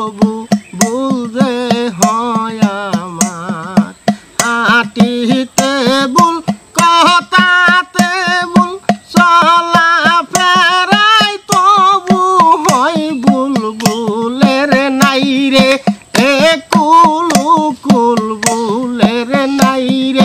তবু ভুল যে হয় আমার। হাঁটিতে ভুল, কথাতে ভুল, চলা ফেরাই তবু হয় ভুল। ভুলের নাই রে একুল কুল, ভুলের নাই রে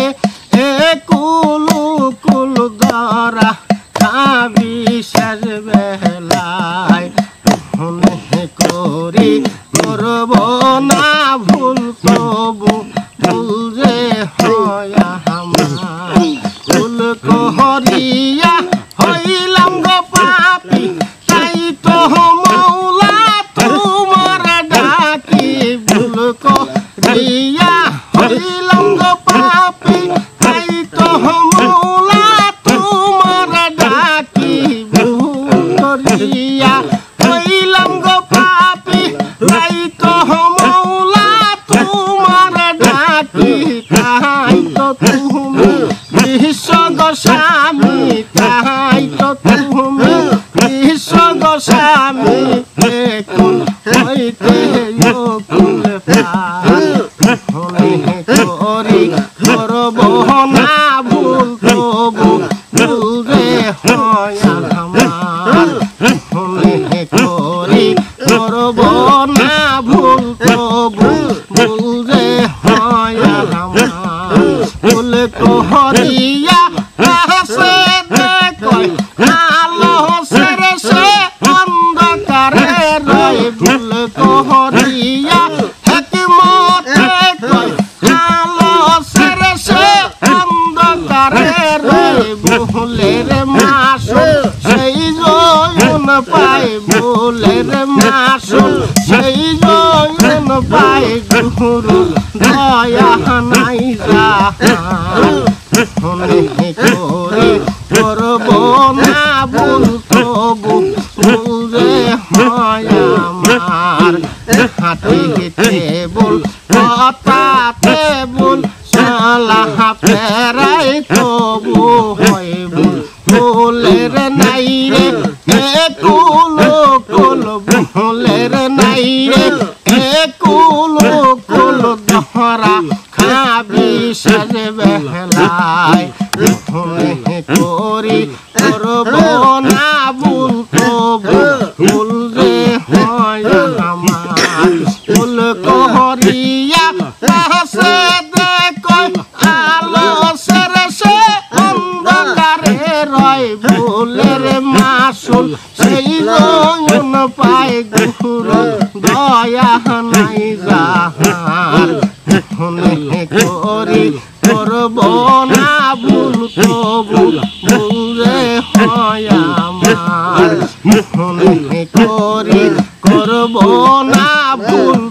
একুল কুল, ধরা খাবি শেষ বেলায়। মনে করি করব না ভুল তবু ভুল যে হয় আমার। ভুল করিয়া হইলাম গো পাপী, তাই তো মৌলা তোমার ডাকি। ভুল করিয়া হইলাম গো পাপী, তাই তো মৌলা তোমার ডাকি। ভুল করিয়া হইলাম গো পাপী, তাই তো মৌলা তোমার ডাকি। তাই তো তুমি বিশ্ব গোস্বামী, তাই তো তুমি বিশ্ব গোস্বামী। কুল হইতে কুল পাই, মনে করি করব না ভুল তবু ভুল যে হয় আমার। মনে করি করব না ভুল তবু ভুল যে হয় আমার। ভুল করিয়া কাছে দেখয় আলো সেরে সে অন্ধকারে রয়। ভুল করিয়া হিকমতে কয় আলো সেরে সে অন্ধকারে রয়। ভুলের মাসুল সেই জয়ন পায়, ভুলের মাসুল সেই জয়ন পায়। গুরু দয়া নাই যাহার। মনে করি করব না ভুল তবু ভুল যে হয় আমার। হাঁটিতে ভুল, কথাতে ভুল, চলা ফেরাই তবু হয় ভুল। ভুলের নাই রে একুল কুল, ভুলের নাই রে একুল কুল, ধরা খাবি শেষ বেলায়। মনে করি করব না ভুল তবু ভুল যে হয় আমার। ভুল করিয়া কাছে দেখয় আলো সেরে সে অন্ধকারে রয়। ভুলের মাসুল সেই জয়ন পায়, গুরু দয়া নাই যাহার। মনে করি করব না ভুল তবু ভুল যে হয় আমার। মনে করি করব না ভুল